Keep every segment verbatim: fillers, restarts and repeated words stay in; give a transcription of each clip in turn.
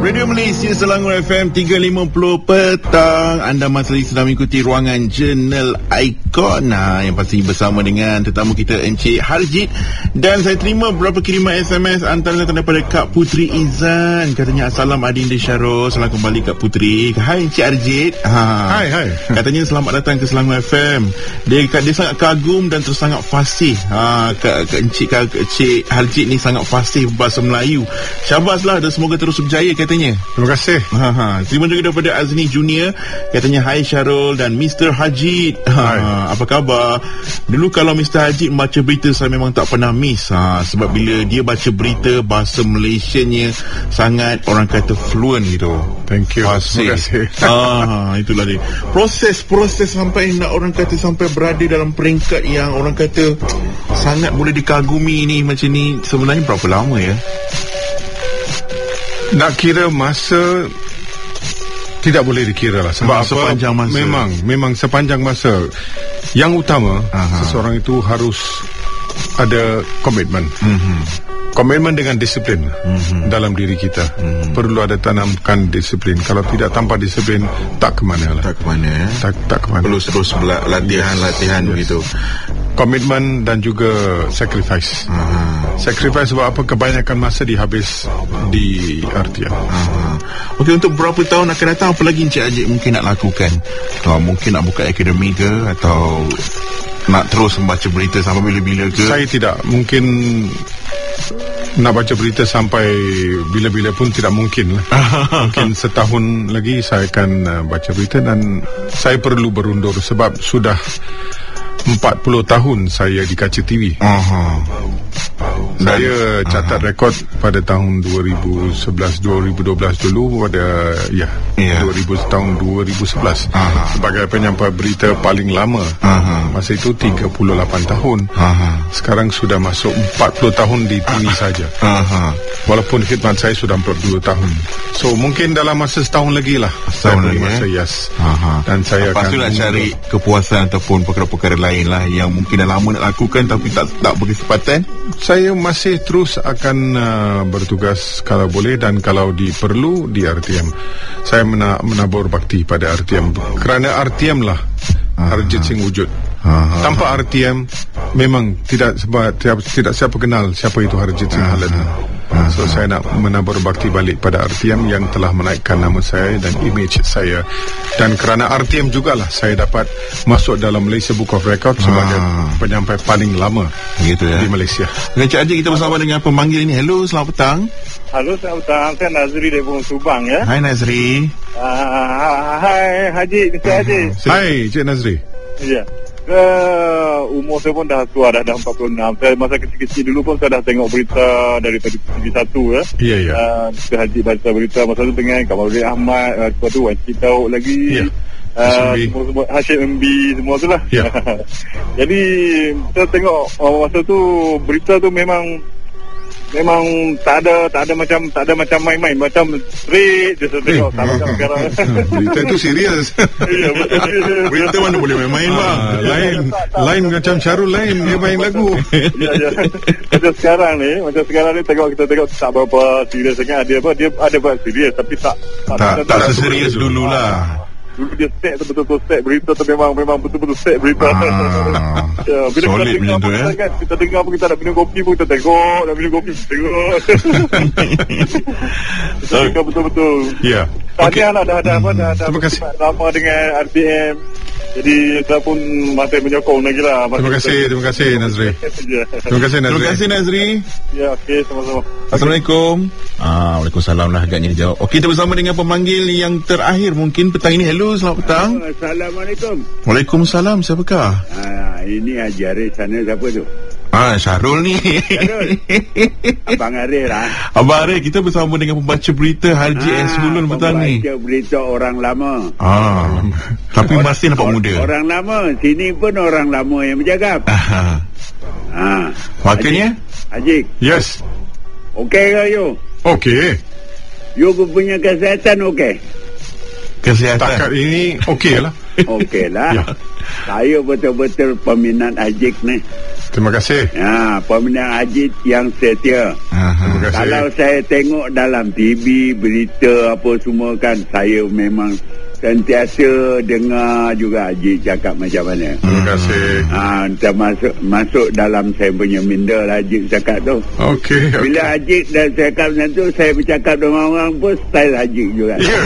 Radio Malaysia Selangor F M tiga lima puluh petang. Anda masih sedang mengikuti ruangan Jurnal Ikon. Nah, yang pasti bersama dengan tetamu kita Encik Harjit. Dan saya terima beberapa kiriman S M S antara daripada Kak Putri Izan. Katanya, Assalam Adinda Syarul. Selamat kembali Kak Putri. Hai Encik Harjit. Ha. Hai hai. Katanya selamat datang ke Selangor F M. Dia dia sangat kagum dan terus sangat fasih. Ha, Kak, Kak Encik Kak Encik Harjit ni sangat fasih berbahasa Melayu. Syabaslah dan semoga terus berjaya katanya. Terima kasih. Ha, ha. Terima juga daripada Azni Junior. Katanya, hai Syarul dan Mister Hajid. Ha, ha. Apa khabar? Dulu kalau Mister Hajid baca berita, saya memang tak pernah miss. Ha, sebab bila dia baca berita, bahasa Malaysianya sangat, orang kata, fluent gitu. Thank you. Terima kasih. Ha, itulah dia. Proses-proses sampai nak orang kata sampai berada dalam peringkat yang orang kata sangat boleh dikagumi ni macam ni, sebenarnya berapa lama ya? Nak kira masa tidak boleh dikira lah. Sebab apa? Sepanjang masa. Memang Memang sepanjang masa. Yang utama, aha, seseorang itu harus ada komitmen. Mm-hmm. Komitmen dengan disiplin, mm-hmm, dalam diri kita. Mm-hmm. Perlu ada tanamkan disiplin. Kalau tidak tanpa disiplin, tak ke mana lah. Tak ke mana ya? Tak, tak ke mana. Perlu terus latihan-latihan yes. begitu. Komitmen dan juga sacrifice. Aha. Sacrifice sebab apa? Kebanyakan masa dihabis di R T M. Okey, untuk beberapa tahun akan datang, apa lagi Encik Hajid mungkin nak lakukan? Atau mungkin nak buka akademi ke? Atau nak terus membaca berita sampai bila-bila ke? Saya tidak. Mungkin nak baca berita sampai bila-bila pun tidak mungkin lah. Mungkin setahun lagi saya akan uh, baca berita. Dan saya perlu berundur sebab sudah empat puluh tahun saya di kaca T V. Aha. Saya catat aha. rekod pada tahun dua ribu sebelas dua ribu dua belas dulu pada ya yeah, dua ribu tahun dua ribu sebelas aha. sebagai penyampai berita paling lama. Aha. Masa itu tiga puluh lapan tahun. Aha. Sekarang sudah masuk empat puluh tahun di T V saja. Aha. Walaupun khidmat saya sudah empat puluh tahun. So mungkin dalam masa setahun lagi lah saya beri masa eh? yes. Aha. Dan saya lepas akan cari kepuasan ataupun perkara-perkara lain lah yang mungkin dah lama nak lakukan tapi tak tak berkesempatan. Saya masih terus akan uh, bertugas kalau boleh dan kalau diperlu di R T M. Saya mena- menabur bakti pada R T M kerana R T M lah Harjit Singh wujud. Aha. Tanpa R T M memang tidak sebab tidak, tidak siapa kenal siapa itu Harjit Singh Halid. So saya nak menabur bakti balik pada R T M yang telah menaikkan nama saya dan image saya. Dan kerana R T M jugalah saya dapat masuk dalam Malaysia Book of Records sebagai ah. penyampai paling lama gitu ya, di Malaysia. Encik Haji, kita bersama dengan pemanggil ini. Hello, selamat petang. Halo, selamat petang. Saya Nazri dari Subang ya. Hai Nazri. Uh, hai Haji, Mister Haji. Hai Cik Nazri. Ya. Uh, umur saya pun dah tua, dah, dah empat puluh enam. Saya masa kecil-kecil dulu pun saya dah tengok berita daripada T V satu ya. Ya, ya. Uh, Mister Haji baca berita masa tu dengan Kamarudin Ahmad, uh, lepas tu Wan Citauk lagi. Ya. Uh, semua-semua Hashim M B semua tu lah. Ya. Jadi kita tengok uh, masa tu berita tu memang memang tak ada tak ada macam tak ada macam main-main, macam straight je saya tengok. Tak macam sekarang. Berita tu serius. Ya, berita mana boleh main-main bang. Ah, lain lain macam Syarul lain dia main lagu. Ya ya. Macam sekarang ni, macam sekarang ni tengok kita tengok tak berapa serius sangat dia apa dia ada buat serius tapi tak tak tak, tak, tak seserius dululah. Dulu dia set tu betul-betul set berita tu memang memang betul-betul set berita. Ah, ya, bila solid kita dengar tu, eh? kan, kita dengar pun kita nak minum kopi pun kita tengok, nak minum kopi tengok. Kita dengar betul-betul. Ya. Tahniah lah dah ada apa dah ada. Terima kasih. Lama dengan R T M. Jadi saya pun masih menyokong lagi lah. Terima kasih, terima kasih Nazri. Terima kasih Nazri. Terima kasih Nazri. Ya, okey, sama-sama. Assalamualaikum. Ah, Waalaikumsalam lah agaknya dia jawab. Okey, kita bersama dengan pemanggil yang terakhir mungkin petang ini. Hello, selamat petang. Assalamualaikum. Waalaikumsalam, siapakah? Ah, ini Haji Arif sana siapa tu? Ah, Syarul ni. Syarul. Abang Arif lah. Abang Arif, kita bersama dengan pembaca berita Haji ah, S. Hulun petang ni. Pembaca berita orang lama. Ah, tapi orang, masih nampak muda. Orang lama, sini pun orang lama yang bercakap. Ah. Ah. Makanya? Haji. Yes. Okey ke you? Okey. You punya kesihatan okey? Kesihatan. Takat ini okey lah. Okey lah. Ya. Saya betul-betul peminat Ajik ni. Terima kasih. Ya, pemenang Ajit yang setia. Aha. Terima kasih. Kalau saya tengok dalam T V, berita apa semua kan, saya memang sentiasa dengar juga Ajit cakap macam mana. Terima kasih. Ah, termasuk masuk dalam saya punya minda lah Ajit cakap tu. Okey. Okay. Bila Ajit dah cakap macam tu, saya bercakap dengan orang pun style Ajit juga. Ya.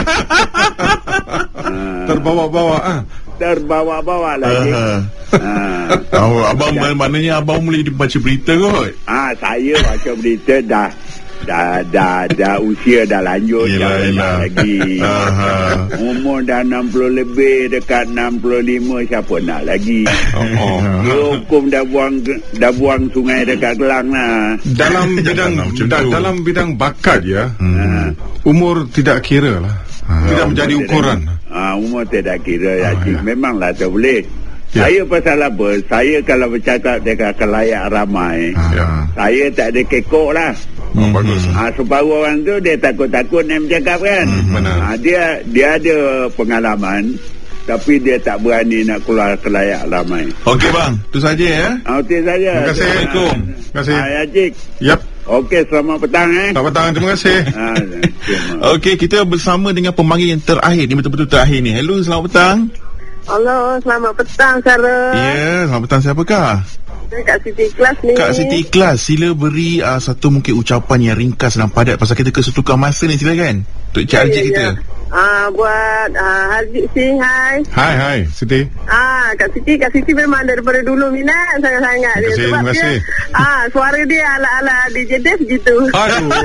ah. Terbawa-bawa ah. Terbawa-bawa lah Ajit. Uh-huh. ah. Oh, abang ya. Maknanya abang boleh baca berita kot. Ah, saya baca berita dah. Dah, dah, dah usia dah lanjut. Yelah, dah yelah. lagi. Umur dah enam puluh lebih, dekat enam puluh lima, siapa nak lagi? Oh, oh. Hukum dah buang dah buang sungai dekat Kelang lah. Dalam bidang da, dalam bidang bakat ya, hmm. umur tidak kira lah. Ha. Tidak menjadi ukuran. Ah, umur tidak kira ya. Ah, ya. Memanglah tak boleh. Ya. Saya pasal apa? Saya kalau bercakap dekat kelayak ramai, ya. saya tak ada kekok lah. Oh, bagus. Ha, separuh orang tu dia takut-takut nak bercakap kan. Hmm, ha, dia dia ada pengalaman, tapi dia tak berani nak keluar ke layak ramai. Okey bang, itu saja ya. Okey saja. Terima kasih. Assalamualaikum. Terima kasih. Ha, ya Cik. Yap. Okey, selamat petang eh. Selamat petang, terima kasih. Ha, Okey, kita bersama dengan pemanggil yang terakhir ni, betul-betul terakhir ni. Hello, selamat petang. Halo, selamat petang Sarah. Ya, yeah, selamat petang, siapakah? Kak Siti Ikhlas ni. Kak Siti Ikhlas, sila beri uh, satu mungkin ucapan yang ringkas dan padat pasal kita kesetukan masa ni, silakan. Untuk Cik Harjit ya, kita. Ya. Ah, buat uh, Harjit si, hai. Hai, hai, Siti. Ah, Kak Siti, Kak Siti memang daripada dulu minat sangat-sangat dia. Terima kasih, terima kasih. Ah, suara dia ala-ala D J Dave gitu. Aduh.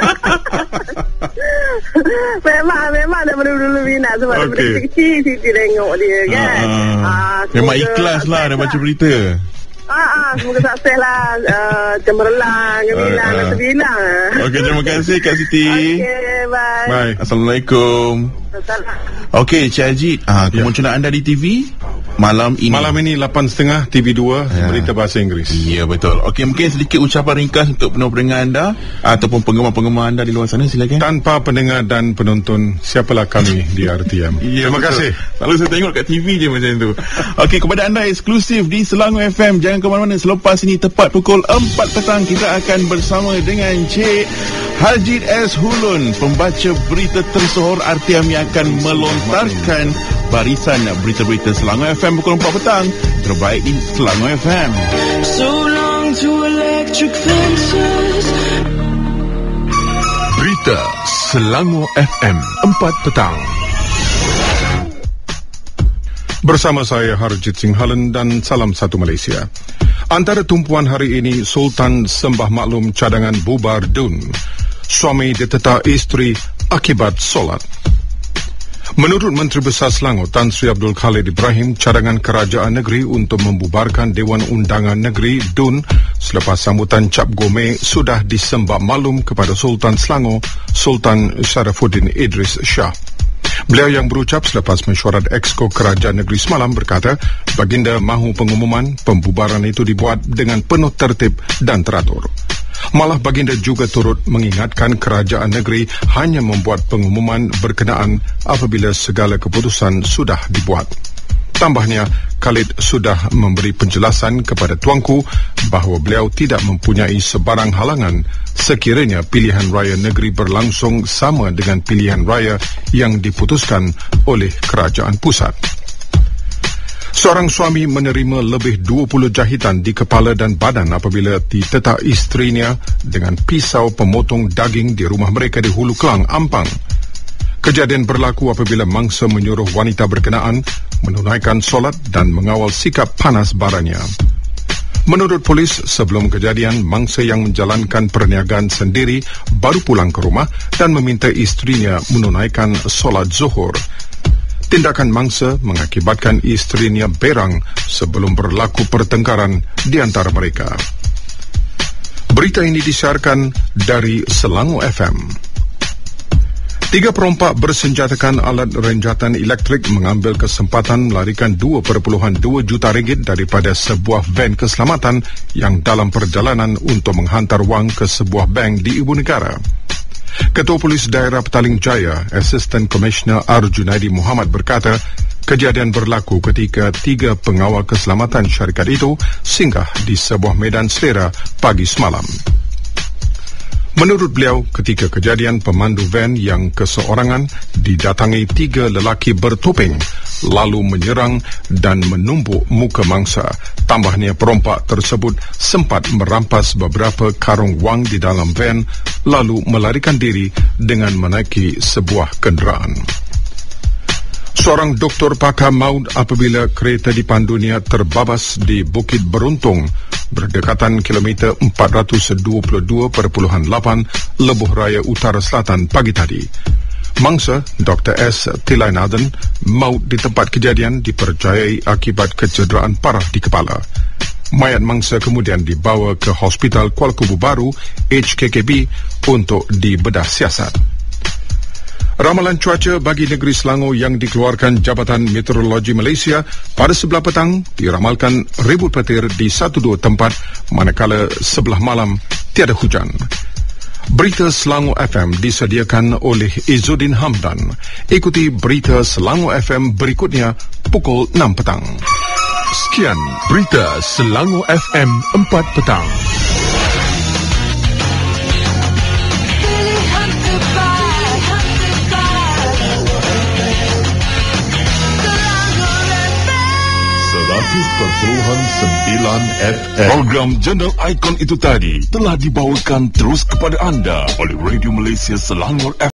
memang, memang daripada dulu minat sebab okay. daripada kecil Siti tengok dia kan. Ah, ah, memang ikhlas lah dia baca berita. Ah, ah, semoga sukses lah. Uh, cemerlang, gemilang, uh, uh. terbilang. Okey, terima kasih Kak Siti. Okey, bye. Bye. Assalamualaikum. Okey, Cik Ajit, ah, kemunculan ya. anda di T V malam ini. Malam ini lapan tiga puluh T V dua ya. Berita bahasa Inggeris. Ya, betul. Okey, mungkin sedikit ucapan ringkas untuk pendengar anda ataupun penggemar-penggemar anda di luar sana, silakan. Tanpa pendengar dan penonton, siapalah kami di R T M. Ya, terima betul. kasih. Lalu saya tengok kat T V je macam tu. Okey, kepada anda eksklusif di Selangor F M, jangan ke mana-mana. Selepas ini tepat pukul empat petang kita akan bersama dengan Cik Harjit S. Hulun, pembaca berita tersohor R T M yang akan melontarkan barisan berita-berita Selangor F M pukul empat petang, terbaik di Selangor F M. So long to electric fences. Berita Selangor F M empat petang. Bersama saya Harjit Singhalan dan salam satu Malaysia. Antara tumpuan hari ini, Sultan Sembah Maklum cadangan bubar Dun. Suami ditetar isteri akibat solat. Menurut Menteri Besar Selangor Tan Sri Abdul Khalid Ibrahim, cadangan kerajaan negeri untuk membubarkan Dewan Undangan Negeri Dun selepas sambutan Cap Gome sudah disembah maklum kepada Sultan Selangor, Sultan Sharafuddin Idris Shah. Beliau yang berucap selepas mesyuarat Exco Kerajaan Negeri semalam berkata, baginda mahu pengumuman pembubaran itu dibuat dengan penuh tertib dan teratur. Malah baginda juga turut mengingatkan kerajaan negeri hanya membuat pengumuman berkenaan apabila segala keputusan sudah dibuat. Tambahnya, Khalid sudah memberi penjelasan kepada tuanku bahawa beliau tidak mempunyai sebarang halangan sekiranya pilihan raya negeri berlangsung sama dengan pilihan raya yang diputuskan oleh kerajaan pusat. Seorang suami menerima lebih dua puluh jahitan di kepala dan badan apabila ditetar isterinya dengan pisau pemotong daging di rumah mereka di Hulu Kelang, Ampang. Kejadian berlaku apabila mangsa menyuruh wanita berkenaan menunaikan solat dan mengawal sikap panas badannya. Menurut polis, sebelum kejadian, mangsa yang menjalankan perniagaan sendiri baru pulang ke rumah dan meminta isterinya menunaikan solat zuhur. Tindakan mangsa mengakibatkan isterinya berang sebelum berlaku pertengkaran di antara mereka. Berita ini disiarkan dari Selangor F M. Tiga perompak bersenjatakan alat renjatan elektrik mengambil kesempatan melarikan dua perpuluhan dua juta ringgit daripada sebuah van keselamatan yang dalam perjalanan untuk menghantar wang ke sebuah bank di Ibu Negara. Ketua Polis Daerah Petaling Jaya, Assistant Commissioner Arjunaidi Muhammad berkata, Kejadian berlaku ketika tiga pengawal keselamatan syarikat itu singgah di sebuah medan selera pagi semalam. Menurut beliau, ketika kejadian, pemandu van yang keseorangan didatangi tiga lelaki bertopeng lalu menyerang dan menumbuk muka mangsa. Tambahnya, perompak tersebut sempat merampas beberapa karung wang di dalam van lalu melarikan diri dengan menaiki sebuah kenderaan. Seorang doktor pakar maut apabila kereta dipandunya terbabas di Bukit Beruntung, berdekatan kilometer empat ratus dua puluh dua perpuluhan lapan Lebuh Raya Utara Selatan pagi tadi. Mangsa, Doktor S. Tilainathan, maut di tempat kejadian dipercayai akibat kecederaan parah di kepala. Mayat mangsa kemudian dibawa ke Hospital Kuala Kubu Baru H K K B untuk dibedah siasat. Ramalan cuaca bagi negeri Selangor yang dikeluarkan Jabatan Meteorologi Malaysia pada sebelah petang diramalkan ribut petir di satu dua tempat, manakala sebelah malam tiada hujan. Berita Selangor F M disediakan oleh Izzuddin Hamdan. Ikuti berita Selangor F M berikutnya pukul enam petang. Sekian berita Selangor F M empat petang. seratus perpuluhan sembilan F M. Program Jendela Ikon itu tadi telah dibawakan terus kepada anda oleh Radio Malaysia Selangor F M.